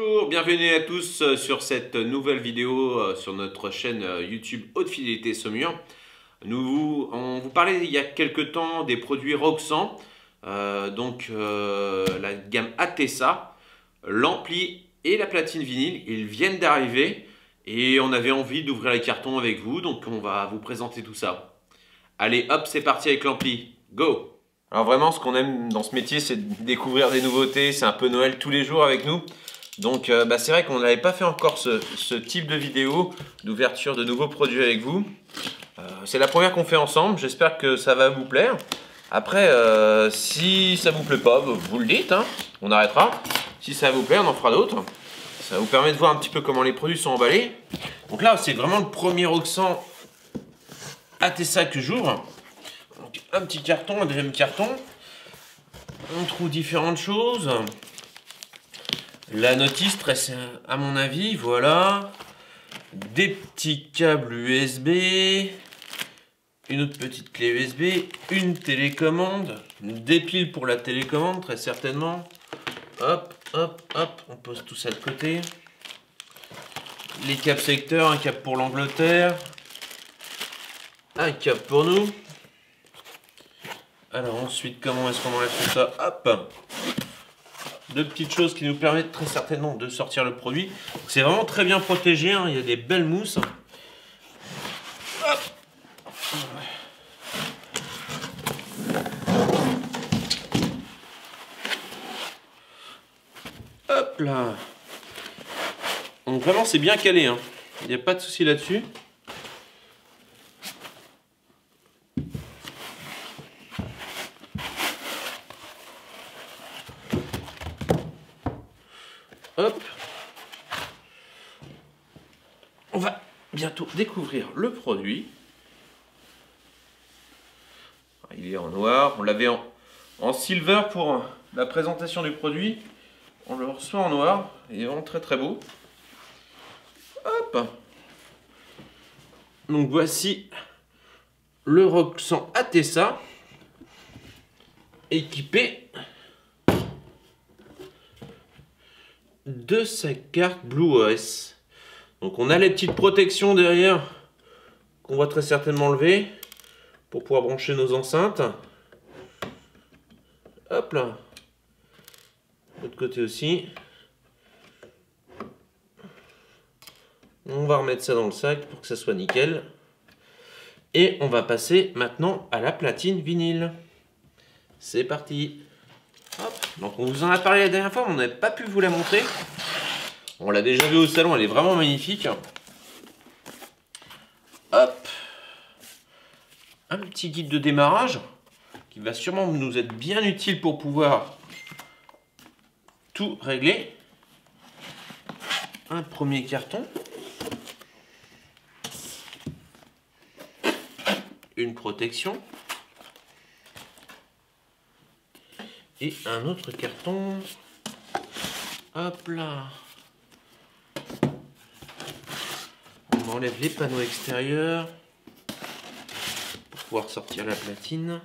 Bonjour, bienvenue à tous sur cette nouvelle vidéo sur notre chaîne YouTube Haute Fidélité Saumur. On vous parlait il y a quelques temps des produits Roxan, la gamme Atessa, l'ampli et la platine vinyle. Ils viennent d'arriver et on avait envie d'ouvrir les cartons avec vous, donc on va vous présenter tout ça. Allez hop, c'est parti avec l'ampli, go! Alors vraiment, ce qu'on aime dans ce métier, c'est découvrir des nouveautés. C'est un peu Noël tous les jours avec nous. Donc c'est vrai qu'on n'avait pas fait encore ce type de vidéo d'ouverture de nouveaux produits avec vous. C'est la première qu'on fait ensemble. J'espère que ça va vous plaire. Après, si ça vous plaît pas, vous le dites, hein, on arrêtera. Si ça vous plaît, on en fera d'autres. Ça vous permet de voir un petit peu comment les produits sont emballés. Donc là, c'est vraiment le premier Roxan Atessa que j'ouvre. Un petit carton, un deuxième carton. On trouve différentes choses. La notice, très à mon avis, voilà. Des petits câbles USB. Une autre petite clé USB. Une télécommande. Des piles pour la télécommande, très certainement. Hop, hop, hop. On pose tout ça de côté. Les câbles secteurs, un câble pour l'Angleterre. Un câble pour nous. Alors ensuite, comment est-ce qu'on enlève tout ça? Hop! Deux petites choses qui nous permettent très certainement de sortir le produit. C'est vraiment très bien protégé, hein. Il y a des belles mousses. Hop! Hop là! Donc vraiment c'est bien calé, hein. Il n'y a pas de souci là-dessus. Hop, on va bientôt découvrir le produit. Il est en noir, on l'avait en silver pour la présentation du produit. On le reçoit en noir, il est vraiment très très beau. Hop. Donc voici le Roxan Atessa équipé de sa carte BlueOS. Donc on a les petites protections derrière qu'on va très certainement lever pour pouvoir brancher nos enceintes. Hop là. De l'autre côté aussi. On va remettre ça dans le sac pour que ça soit nickel. Et on va passer maintenant à la platine vinyle. C'est parti. Hop. Donc on vous en a parlé la dernière fois, on n'avait pas pu vous la montrer. On l'a déjà vu au salon, elle est vraiment magnifique. Hop. Un petit guide de démarrage qui va sûrement nous être bien utile pour pouvoir tout régler. Un premier carton. Une protection. Et un autre carton. Hop là. On enlève les panneaux extérieurs pour pouvoir sortir la platine.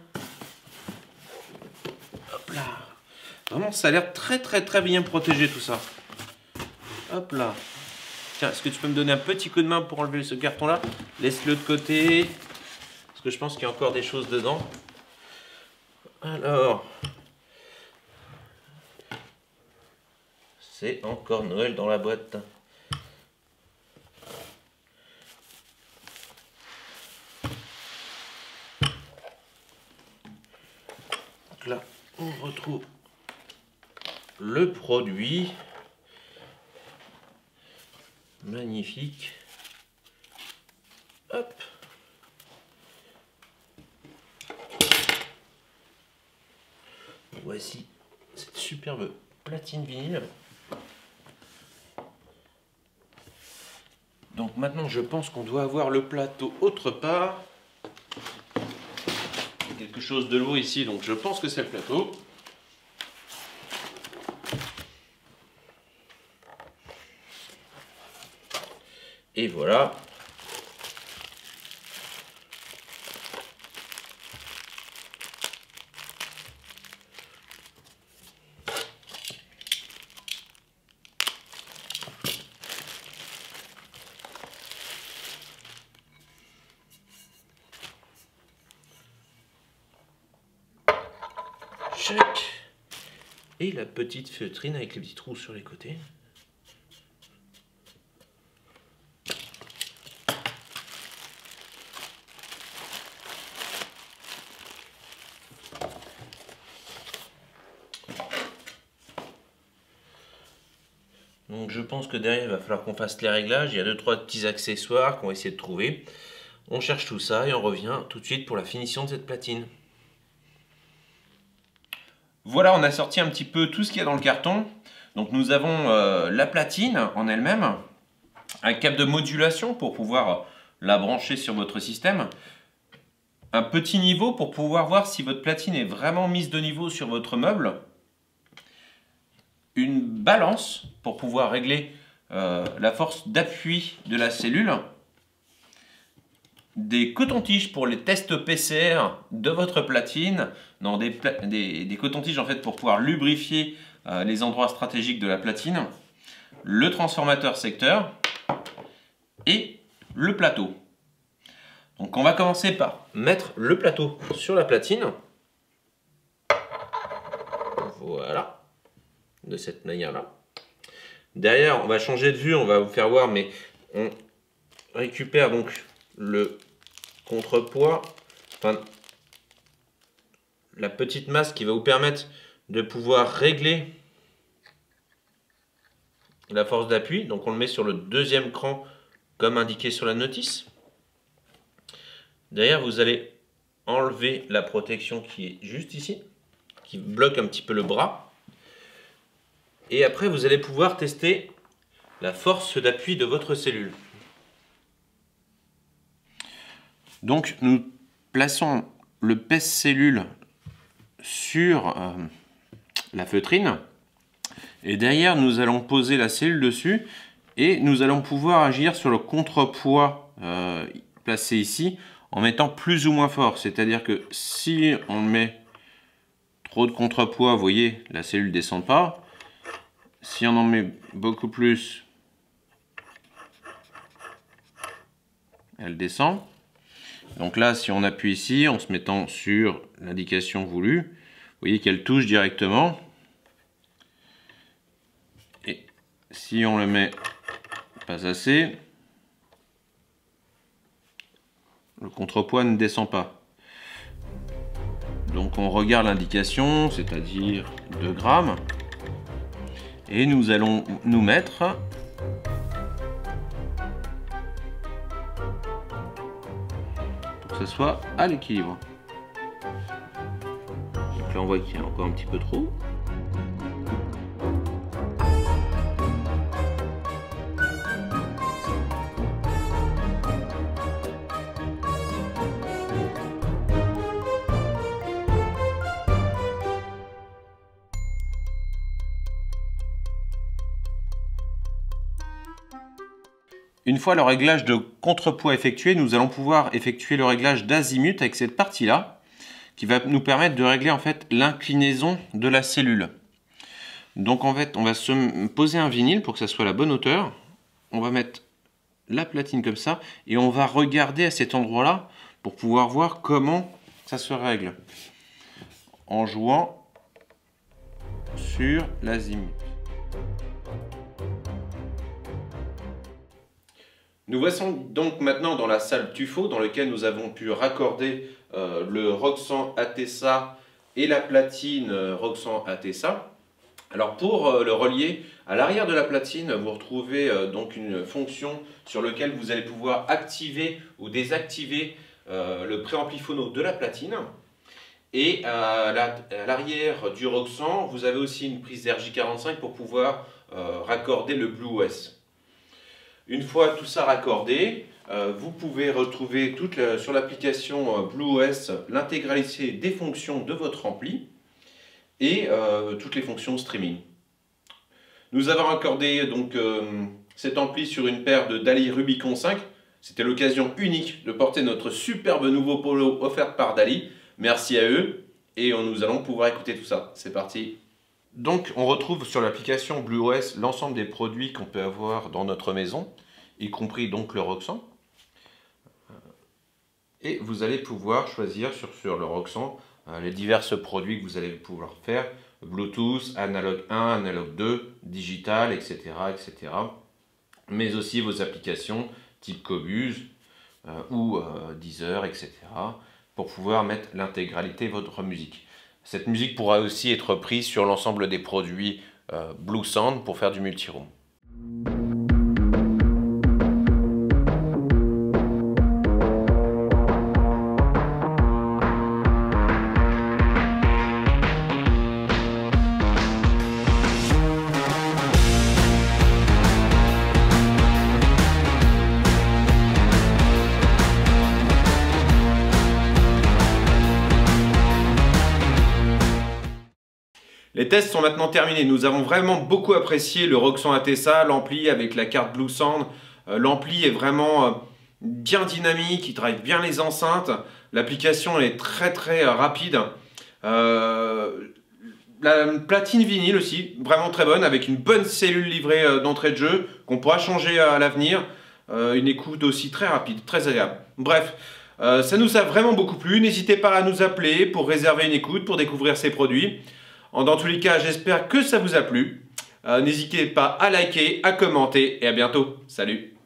Hop là. Vraiment, ça a l'air très bien protégé tout ça. Hop là. Tiens, est-ce que tu peux me donner un petit coup de main pour enlever ce carton là? Laisse-le de côté. Parce que je pense qu'il y a encore des choses dedans. Alors. C'est encore Noël dans la boîte. Donc là, on retrouve le produit. Magnifique. Hop. Voici cette superbe platine vinyle. Donc maintenant je pense qu'on doit avoir le plateau autre part. Quelque chose de lourd ici, donc je pense que c'est le plateau. Et voilà. Tchac. Et la petite feutrine avec les petits trous sur les côtés. Donc je pense que derrière il va falloir qu'on fasse les réglages. Il y a 2-3 petits accessoires qu'on va essayer de trouver. On cherche tout ça et on revient tout de suite pour la finition de cette platine. Voilà, on a sorti un petit peu tout ce qu'il y a dans le carton. Donc nous avons la platine en elle-même, un câble de modulation pour pouvoir la brancher sur votre système, un petit niveau pour pouvoir voir si votre platine est vraiment mise de niveau sur votre meuble, une balance pour pouvoir régler la force d'appui de la cellule, des cotons-tiges pour les tests PCR de votre platine, des cotons-tiges en fait pour pouvoir lubrifier les endroits stratégiques de la platine, le transformateur secteur et le plateau. Donc on va commencer par mettre le plateau sur la platine. Voilà, de cette manière-là. Derrière, on va changer de vue, on va vous faire voir, mais on récupère donc le contrepoids, enfin, la petite masse qui va vous permettre de pouvoir régler la force d'appui. Donc on le met sur le deuxième cran comme indiqué sur la notice. Derrière, vous allez enlever la protection qui est juste ici, qui bloque un petit peu le bras. Et après, vous allez pouvoir tester la force d'appui de votre cellule. Donc nous plaçons le pèse-cellule sur la feutrine et derrière nous allons poser la cellule dessus et nous allons pouvoir agir sur le contrepoids placé ici en mettant plus ou moins fort. C'est-à-dire que si on met trop de contrepoids, vous voyez, la cellule ne descend pas. Si on en met beaucoup plus, elle descend. Donc là, si on appuie ici, en se mettant sur l'indication voulue, vous voyez qu'elle touche directement. Et si on le met pas assez, le contrepoids ne descend pas. Donc on regarde l'indication, c'est-à-dire 2 grammes. Et nous allons nous mettre que ce soit à l'équilibre. Donc là on voit qu'il y a encore un petit peu trop. Une fois le réglage de contrepoids effectué, nous allons pouvoir effectuer le réglage d'azimut avec cette partie-là, qui va nous permettre de régler en fait l'inclinaison de la cellule. Donc en fait, on va se poser un vinyle pour que ça soit la bonne hauteur. On va mettre la platine comme ça et on va regarder à cet endroit-là pour pouvoir voir comment ça se règle en jouant sur l'azimut. Nous voici donc maintenant dans la salle tuffeau dans laquelle nous avons pu raccorder le Roxan Atessa et la platine Roxan Atessa. Alors pour le relier, à l'arrière de la platine, vous retrouvez donc une fonction sur laquelle vous allez pouvoir activer ou désactiver le préampli phono de la platine. Et à l'arrière du Roxan, vous avez aussi une prise RJ45 pour pouvoir raccorder le BlueOS. Une fois tout ça raccordé, vous pouvez retrouver sur l'application BlueOS l'intégralité des fonctions de votre ampli et toutes les fonctions streaming. Nous avons raccordé donc cet ampli sur une paire de Dali Rubicon 5. C'était l'occasion unique de porter notre superbe nouveau polo offert par Dali. Merci à eux et nous allons pouvoir écouter tout ça. C'est parti. Donc on retrouve sur l'application BlueOS l'ensemble des produits qu'on peut avoir dans notre maison, y compris donc le Roxan. Et vous allez pouvoir choisir sur le Roxen les divers produits que vous allez pouvoir faire. Bluetooth, Analog 1, Analog 2, Digital, etc. Mais aussi vos applications type Qobuz ou Deezer, etc. pour pouvoir mettre l'intégralité de votre musique. Cette musique pourra aussi être prise sur l'ensemble des produits Bluesound pour faire du multiroom. Les tests sont maintenant terminés. Nous avons vraiment beaucoup apprécié le Roxen Atessa, l'ampli avec la carte Bluesound. L'ampli est vraiment bien dynamique, il drive bien les enceintes. L'application est très rapide. La platine vinyle aussi, vraiment très bonne, avec une bonne cellule livrée d'entrée de jeu qu'on pourra changer à l'avenir. Une écoute aussi très rapide, très agréable. Bref, ça nous a vraiment beaucoup plu. N'hésitez pas à nous appeler pour réserver une écoute, pour découvrir ces produits. Dans tous les cas, j'espère que ça vous a plu. N'hésitez pas à liker, à commenter et à bientôt. Salut!